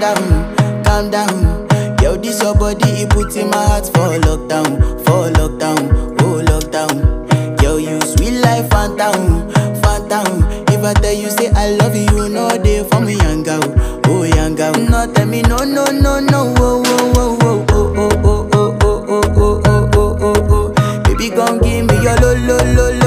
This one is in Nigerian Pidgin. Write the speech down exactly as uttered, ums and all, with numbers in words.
down, calm down. Yo, this your body, it puts in my heart for lockdown, for lockdown, oh lockdown. Yo, you sweet life, phantom, phantom. If I tell you say I love you, you know they for me, young girl, oh young girl. No tell me no, no, no, no, oh, oh, oh, oh, oh, oh, oh, oh, oh, oh, oh, oh, oh, oh. Baby, come give me your lo, lo, lo, lo.